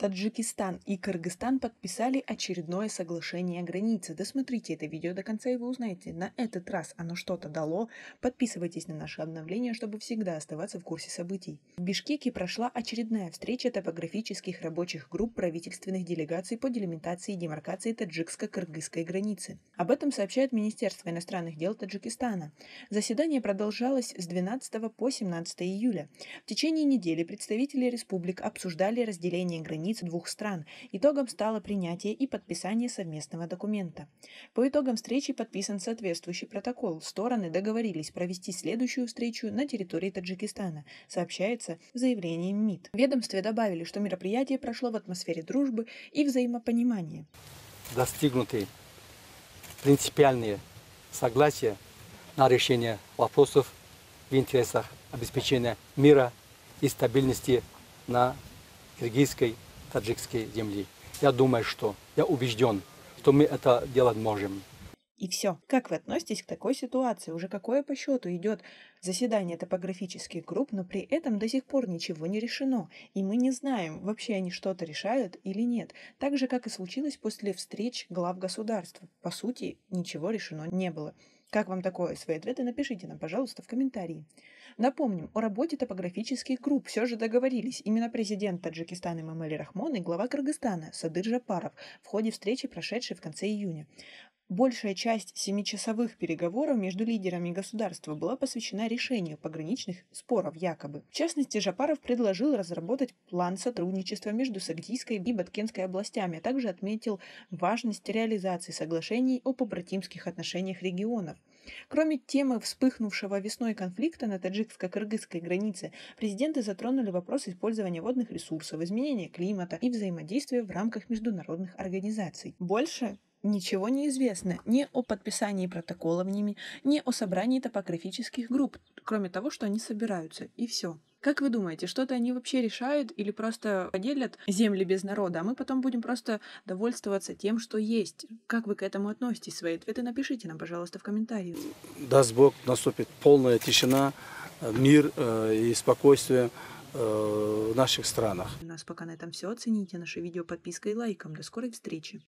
Таджикистан и Кыргызстан подписали очередное соглашение о границе. Досмотрите это видео до конца, и вы узнаете, на этот раз оно что-то дало. Подписывайтесь на наши обновления, чтобы всегда оставаться в курсе событий. В Бишкеке прошла очередная встреча топографических рабочих групп правительственных делегаций по делимитации и демаркации таджикско-кыргызской границы. Об этом сообщает Министерство иностранных дел Таджикистана. Заседание продолжалось с 12 по 17 июля. В течение недели представители республик обсуждали разделение границ двух стран. Итогом стало принятие и подписание совместного документа. По итогам встречи подписан соответствующий протокол. Стороны договорились провести следующую встречу на территории Таджикистана, сообщается в заявлении МИД. В ведомстве добавили, что мероприятие прошло в атмосфере дружбы и взаимопонимания. Достигнуты принципиальные согласия на решение вопросов в интересах обеспечения мира и стабильности на киргизской, таджикской земле. Я убежден, что мы это делать можем. И все. Как вы относитесь к такой ситуации? Уже какое по счету идет заседание топографических групп, но при этом до сих пор ничего не решено. И мы не знаем, вообще они что-то решают или нет. Так же, как и случилось после встреч глав государств. По сути, ничего решено не было. Как вам такое? Свои ответы напишите нам, пожалуйста, в комментарии. Напомним, о работе топографических групп все же договорились именно президент Таджикистана Эмомали Рахмон и глава Кыргызстана Садыр Жапаров в ходе встречи, прошедшей в конце июня. Большая часть 7-часовых переговоров между лидерами государства была посвящена решению пограничных споров якобы. В частности, Жапаров предложил разработать план сотрудничества между Сагдийской и Баткенской областями, а также отметил важность реализации соглашений о побратимских отношениях регионов. Кроме темы вспыхнувшего весной конфликта на таджикско-кыргызской границе, президенты затронули вопрос использования водных ресурсов, изменения климата и взаимодействия в рамках международных организаций. Больше ничего не известно ни о подписании протоколов ними, ни о собрании топографических групп, кроме того, что они собираются, и все. Как вы думаете, что-то они вообще решают или просто поделят земли без народа, а мы потом будем просто довольствоваться тем, что есть? Как вы к этому относитесь? Свои ответы напишите нам, пожалуйста, в комментариях. Даст Бог, наступит полная тишина, мир и спокойствие в наших странах. У нас пока на этом все. Оцените наше видео подпиской и лайком. До скорой встречи.